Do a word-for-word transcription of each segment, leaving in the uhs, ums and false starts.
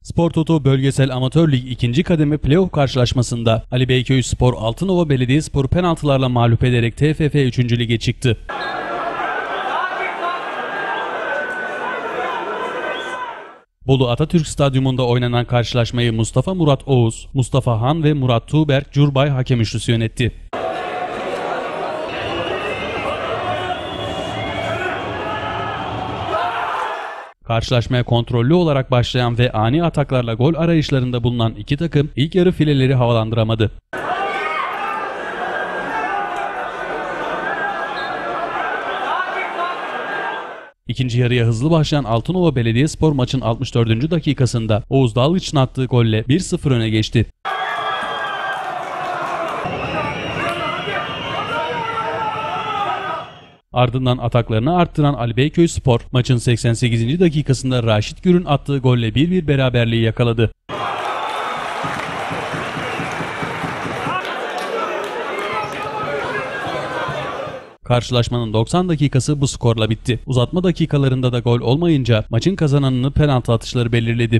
Spor Toto Bölgesel Amatör Lig ikinci kademe playoff karşılaşmasında Ali Beyköy-Spor Altınova Belediyespor'u penaltılarla mağlup ederek T F F üçüncü lige çıktı. Bolu Atatürk Stadyumunda oynanan karşılaşmayı Mustafa Murat Oğuz, Mustafa Han ve Murat Tuğberk Curbay hakem üçlüsü yönetti. Karşılaşmaya kontrollü olarak başlayan ve ani ataklarla gol arayışlarında bulunan iki takım ilk yarı fileleri havalandıramadı. İkinci yarıya hızlı başlayan Altınova Belediyespor maçın altmış dördüncü dakikasında Oğuz Dalgıç'ın attığı golle bir sıfır öne geçti. Ardından ataklarını arttıran Ali Beyköy-Spor maçın seksen sekizinci dakikasında Raşit Gür'ün attığı golle bir bir beraberliği yakaladı. Karşılaşmanın doksan dakikası bu skorla bitti. Uzatma dakikalarında da gol olmayınca maçın kazananını penaltı atışları belirledi.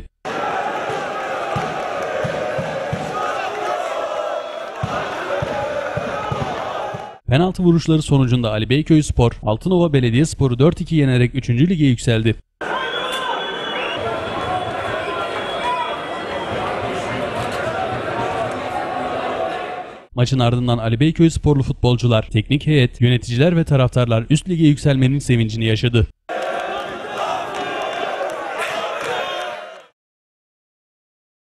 Penaltı vuruşları sonucunda Ali Beyköy-Spor, Altınova Belediyespor'u dört iki yenerek üçüncü lige yükseldi. Maçın ardından Ali Beyköy-Sporlu futbolcular, teknik heyet, yöneticiler ve taraftarlar üst lige yükselmenin sevincini yaşadı.